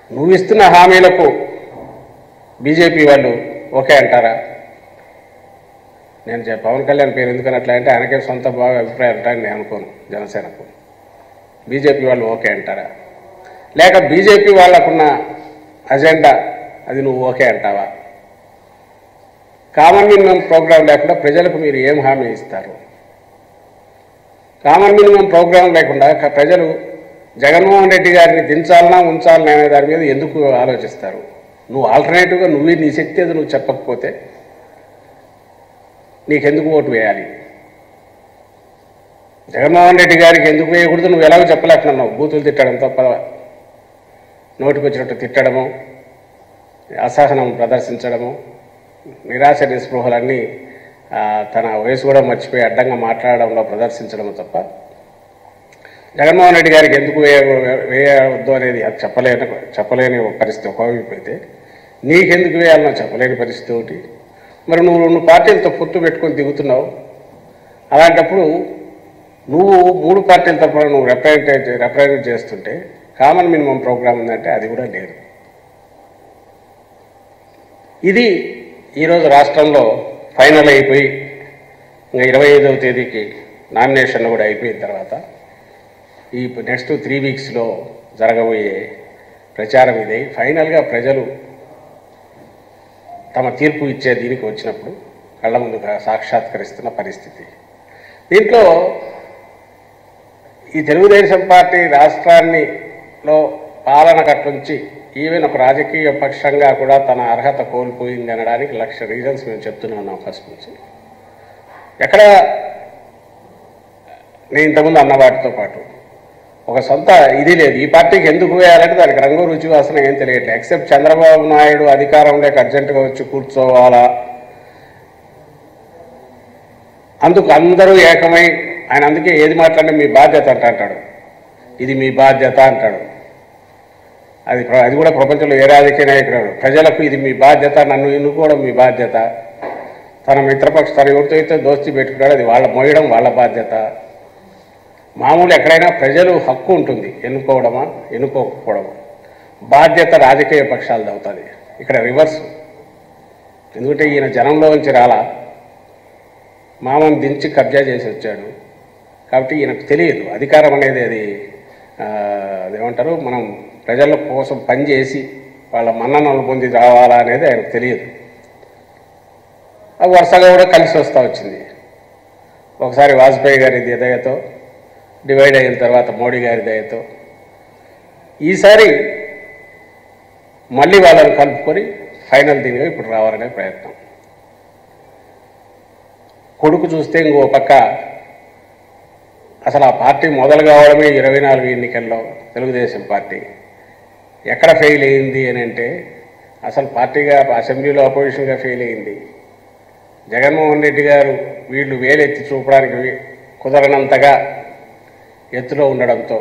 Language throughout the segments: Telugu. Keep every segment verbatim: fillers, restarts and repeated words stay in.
నువ్వు ఇస్తున్న హామీలకు బీజేపీ వాళ్ళు ఓకే అంటారా? నేను పవన్ కళ్యాణ్ పేరు ఎందుకని అట్లా అంటే ఆయనకే సొంత బాగా అభిప్రాయం ఉంటాయని నేను అనుకోను. జనసేనకు బీజేపీ వాళ్ళు ఓకే అంటారా? లేక బీజేపీ వాళ్ళకున్న అజెండా అది నువ్వు ఓకే అంటావా? కామన్ మినిమం ప్రోగ్రాం లేకుండా ప్రజలకు మీరు ఏం హామీ ఇస్తారు? కామన్ మినిమం ప్రోగ్రాం లేకుండా ప్రజలు జగన్మోహన్ రెడ్డి గారిని దించాలన్నా ఉంచాలన్నా అనే దాని మీద ఎందుకు ఆలోచిస్తారు? నువ్వు ఆల్టర్నేటివ్గా నువ్వు నీ శక్తి అది నువ్వు చెప్పకపోతే నీకెందుకు ఓటు వేయాలి? జగన్మోహన్ రెడ్డి గారికి ఎందుకు వేయకూడదు నువ్వు ఎలాగో చెప్పలేకున్నావు. బూతులు తిట్టడం తప్ప నోటికి వచ్చినట్టు తిట్టడము, అసహనం ప్రదర్శించడము, నిరాశ నిస్పృహలన్నీ తన వయసు కూడా మర్చిపోయి అడ్డంగా మాట్లాడడంలో ప్రదర్శించడం తప్ప జగన్మోహన్ రెడ్డి గారికి ఎందుకు వేయ వేయవద్దు అనేది అది చెప్పలేని చెప్పలేని పరిస్థితి ఒకవైపు అయితే, నీకెందుకు వేయాలన్నా చెప్పలేని పరిస్థితి ఒకటి. మరి నువ్వు రెండు పార్టీలతో పొత్తు పెట్టుకొని దిగుతున్నావు. అలాంటప్పుడు నువ్వు మూడు పార్టీలతో కూడా నువ్వు రిప్రజెంటేట్ రిప్రజెంట్ చేస్తుంటే కామన్ మినిమం ప్రోగ్రామ్ ఉందంటే అది కూడా లేదు. ఇది ఈరోజు రాష్ట్రంలో ఫైనల్ అయిపోయి ఇంకా ఇరవై ఐదవ తేదీకి నామినేషన్ కూడా అయిపోయిన తర్వాత ఈ నెక్స్ట్ త్రీ వీక్స్లో జరగబోయే ప్రచారం ఇదే. ఫైనల్గా ప్రజలు తమ తీర్పు ఇచ్చే దీనికి వచ్చినప్పుడు కళ్ళ ముందుగా సాక్షాత్కరిస్తున్న పరిస్థితి. దీంట్లో ఈ తెలుగుదేశం పార్టీ రాష్ట్రాన్నిలో పాలన కట్టుంచి ఈవెన్ ఒక రాజకీయ పక్షంగా కూడా తన అర్హత కోల్పోయింది అనడానికి లక్ష రీజన్స్ మేము చెప్తూనే ఉన్నాం ఫస్ట్ నుంచి. ఎక్కడ నేను ఇంతకుముందు అన్న వాటితో పాటు ఒక సొంత ఇది లేదు. ఈ పార్టీకి ఎందుకు వేయాలంటే దానికి రంగు రుచి వాసన ఏం తెలియట్లేదు. ఎక్సెప్ట్ చంద్రబాబు నాయుడు అధికారంలోకి అర్జెంటుగా వచ్చి కూర్చోవాలా, అందుకు అందరూ ఏకమై ఆయన అందుకే ఏది మాట్లాడినా మీ బాధ్యత అంట అంటాడు. ఇది మీ బాధ్యత అంటాడు. అది అది కూడా ప్రపంచంలో ఏ రాజకీయ నాయకుడు ప్రజలకు ఇది మీ బాధ్యత, నన్ను ఎన్నుకోవడం మీ బాధ్యత, తన మిత్రపక్ష తన ఎవరితో అయితే దోస్తీ పెట్టుకున్నాడు అది వాళ్ళ మోయడం వాళ్ళ బాధ్యత. మామూలు ఎక్కడైనా ప్రజలు హక్కు ఉంటుంది ఎన్నుకోవడమా ఎన్నుకోకపోవడమా, బాధ్యత రాజకీయ పక్షాలది అవుతుంది. ఇక్కడ రివర్స్. ఎందుకంటే ఈయన జనంలో నుంచి రాలా, మామను దించి కబ్జా చేసి వచ్చాడు కాబట్టి ఈయనకు తెలియదు అధికారం అనేది. అది అదేమంటారు, మనం ప్రజల కోసం పనిచేసి వాళ్ళ మన్ననలు పొంది రావాలా అనేది ఆయనకు తెలియదు. అది వరుసగా కూడా కలిసి వస్తూ వచ్చింది. ఒకసారి వాజ్పేయి గారి దయతో డివైడ్ అయిన తర్వాత మోడీ గారి దయతో ఈసారి మళ్ళీ వాళ్ళని కలుపుకొని ఫైనల్ దీనిగా ఇప్పుడు రావాలనే ప్రయత్నం. కొడుకు చూస్తే ఇంకో పక్క అసలు ఆ పార్టీ మొదలు కావడమే ఇరవై నాలుగు ఎన్నికల్లో తెలుగుదేశం పార్టీ ఎక్కడ ఫెయిల్ అయింది అని అంటే అసలు పార్టీగా అసెంబ్లీలో అపోజిషన్గా ఫెయిల్ అయింది. జగన్మోహన్ రెడ్డి గారు వీళ్ళు వేలెత్తి చూపడానికి కుదరనంతగా ఎత్తులో ఉండడంతో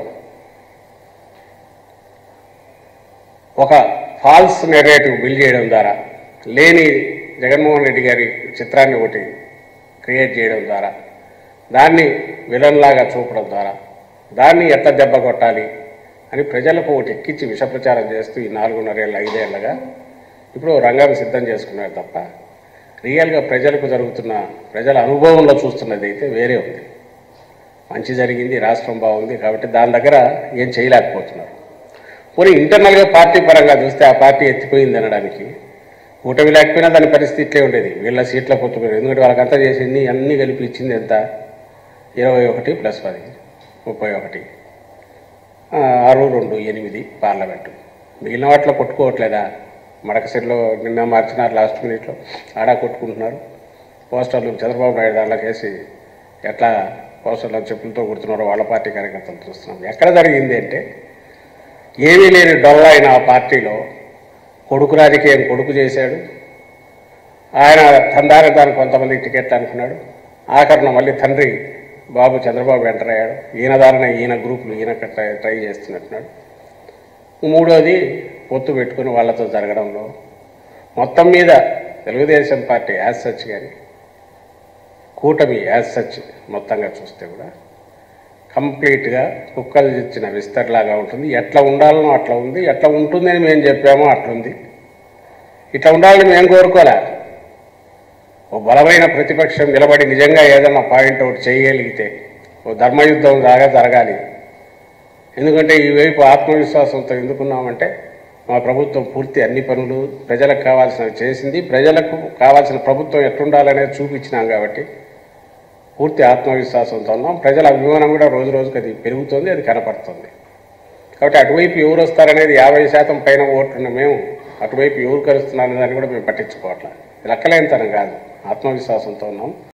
ఒక ఫాల్స్ నెరేటివ్ బిల్డ్ చేయడం ద్వారా, లేని జగన్మోహన్ రెడ్డి గారి చిత్రాన్ని ఒకటి క్రియేట్ చేయడం ద్వారా, దాన్ని విలన్లాగా చూపడం ద్వారా దాన్ని ఎట్ట దెబ్బ కొట్టాలి అని ప్రజలకు ఒకటి ఎక్కించి విషప్రచారం చేస్తూ ఈ నాలుగున్నరేళ్ళ ఐదేళ్లగా ఇప్పుడు రంగం సిద్ధం చేసుకున్నారు తప్ప రియల్గా ప్రజలకు జరుగుతున్న ప్రజల అనుభవంలో చూస్తున్నది అయితే వేరే ఉంది. మంచి జరిగింది, రాష్ట్రం బాగుంది కాబట్టి దాని దగ్గర ఏం చేయలేకపోతున్నారు. పోనీ ఇంటర్నల్గా పార్టీ పరంగా చూస్తే ఆ పార్టీ ఎత్తిపోయింది అనడానికి కూటమి లేకపోయినా దాని పరిస్థితి ఇట్లే ఉండేది. వీళ్ళ సీట్ల పొత్తుపోయింది. ఎందుకంటే వాళ్ళకంతా చేసింది అన్నీ కలిపి ఇచ్చింది ఎంత, ఇరవై ఒకటి ప్లస్ పది ముప్పై ఒకటి ఆరు రెండు ఎనిమిది పార్లమెంటు. మిగిలిన వాటిలో కొట్టుకోవట్లేదా? మడకసిరిలో నిన్న మార్చినారు, లాస్ట్ మినిట్లో ఆడా కొట్టుకుంటున్నారు. పోస్టర్లు చంద్రబాబు నాయుడు దాంట్లోకి వేసి ఎట్లా పోస్టర్లు చెప్పులతో కొడుతున్నారో వాళ్ళ పార్టీ కార్యకర్తలు చూస్తున్నాం. ఎక్కడ జరిగింది అంటే ఏమీ లేని డొల్ల అయిన ఆ పార్టీలో కొడుకు రాజకీయం కొడుకు చేశాడు. ఆయన తందారి దాని కొంతమంది టికెట్లు అనుకున్నాడు. ఆఖరణ మళ్ళీ తండ్రి బాబు చంద్రబాబు ఎంటర్ అయ్యాడు. ఈయన దారిన ఈయన గ్రూపులు ఈయన ట్రై ట్రై చేస్తున్నట్టున్నాడు. మూడోది పొత్తు పెట్టుకుని వాళ్ళతో జరగడంలో మొత్తం మీద తెలుగుదేశం పార్టీ యాజ్ సచ్ కానీ కూటమి యాజ్ సచ్ మొత్తంగా చూస్తే కూడా కంప్లీట్గా కుక్కలు ఇచ్చిన విస్తరిలాగా ఉంటుంది. ఎట్లా ఉండాలనో అట్లా ఉంది, ఎట్లా ఉంటుందని మేము చెప్పామో అట్లుంది. ఇట్లా ఉండాలని మేము కోరుకోలే. ఓ బలమైన ప్రతిపక్షం నిలబడి నిజంగా ఏదన్నా పాయింట్ అవుట్ చేయగలిగితే ఓ ధర్మయుద్ధం లాగా జరగాలి. ఎందుకంటే ఈ వైపు ఆత్మవిశ్వాసంతో ఎందుకున్నామంటే మా ప్రభుత్వం పూర్తి అన్ని పనులు ప్రజలకు కావాల్సినవి చేసింది, ప్రజలకు కావాల్సిన ప్రభుత్వం ఎట్లుండాలనేది చూపించినాం కాబట్టి పూర్తి ఆత్మవిశ్వాసంతో ఉన్నాం. ప్రజల అభిమానం కూడా రోజు రోజుకి అది పెరుగుతుంది, అది కనపడుతుంది. కాబట్టి అటువైపు ఎవరు వస్తారనేది యాభై శాతం పైన ఓట్లున్న మేము అటువైపు ఎవరు కలుస్తున్నారనే దాన్ని కూడా మేము పట్టించుకోవట్లేదు. లెక్కలేనితనం కాదు, ఆత్మవిశ్వాసంతో ఉన్నాం.